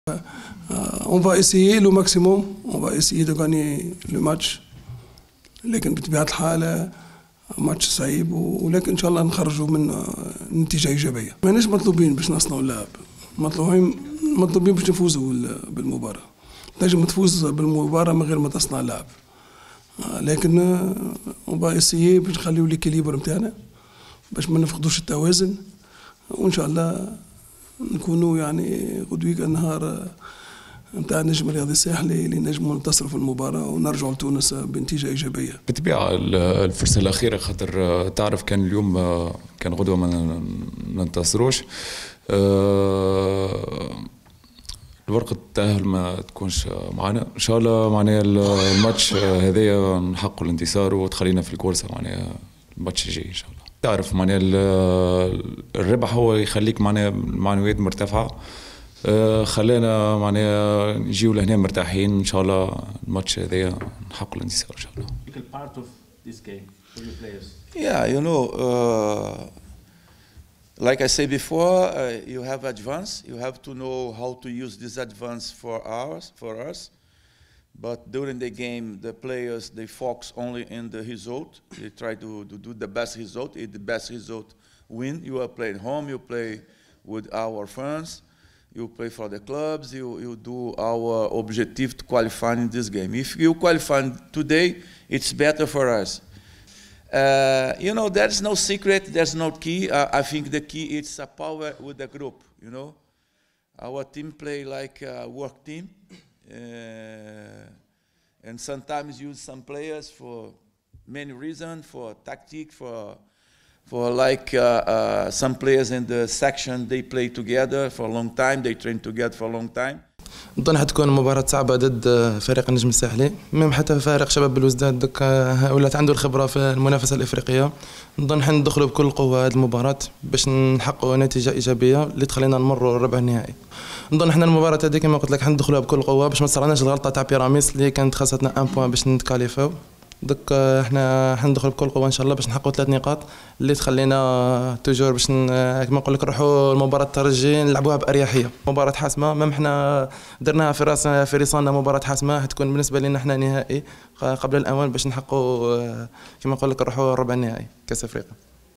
On va essayer le maximum, on va essayer de gagner le match. لكن بطبيعة الحال ماتش صعيب، ولكن إن شاء الله نخرجوا من نتيجة إيجابية. ماناش مطلوبين باش نصنعوا اللعب، مطلوبين باش نفوزوا بالمباراة. تنجم تفوز بالمباراة من غير ما تصنع اللعب، لكن on va essayer باش نخليو ليكيليبر نتاعنا باش ما نفقدوش التوازن، وإن شاء الله نكونوا يعني غدوة النهار نتاع النجم الرياضي الساحلي اللي نجموا ننتصروا في المباراة ونرجعوا لتونس بنتيجة إيجابية. بالطبيعة الفرصة الأخيرة خاطر تعرف كان اليوم كان غدوة ما ننتصروش، الورقة التأهل ما تكونش معنا إن شاء الله. معناها الماتش هذايا نحققوا الانتصار وتخلينا في الكورسة معناها الماتش الجاي إن شاء الله. تعرف معناها الربح هو يخليك معناها المعنويات مرتفعة، خلينا معناها نجيو لهنا مرتاحين ان شاء الله. الماتش هذايا نحققوا الانتصار ان شاء الله. Part of this game for your players. Yeah, you know, like I said before, you have advance. You have to know how to use this advance for us. But during the game, the players they focus only in the result. They try to do the best result. If the best result win, you are playing home. You play with our fans. You play for the clubs, you do our objective to qualify in this game. If you qualify today, it's better for us. You know, there's no secret, there's no key. I think the key is a power with the group, you know. Our team play like a work team. And sometimes use some players for many reasons, for tactic, for like some players in the section they play together for a long time, they train together for a long time. نظن حتكون مباراة صعبة ضد فريق النجم الساحلي، ميم حتى فريق شباب بلوزداد دك ولات عنده الخبرة في المنافسة الإفريقية. نظن حندخلوا بكل قوة هذه المباراة باش نحققوا نتيجة إيجابية اللي تخلينا نمروا الربع النهائي. نظن احنا المباراة هذه كما قلت لك حندخلوها بكل قوة باش ما تصرناش الغلطة تاع بيراميس اللي كانت خاصتنا 1 بوان باش نتكاليفاو. دك احنا حندخل بكل قوه ان شاء الله باش نحققوا 3 نقاط اللي تخلينا توجور باش كما نقول لك نروحوا المباراه الترجي نلعبوها باريحيه. مباراه حاسمه، ميم احنا درناها في رصاننا مباراه حاسمه حتكون بالنسبه لنا احنا نهائي قبل الاوان باش نحققوا كما نقول لك نروحوا الربع النهائي كاس افريقيا.